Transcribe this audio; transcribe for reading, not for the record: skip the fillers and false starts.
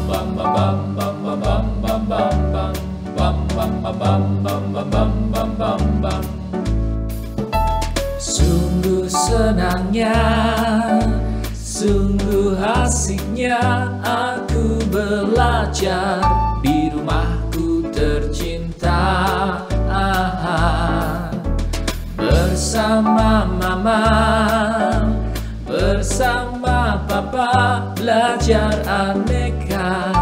Sungguh senangnya, sungguh asiknya aku belajar di rumahku tercinta. Bersama mama, bersama papa belajar aneka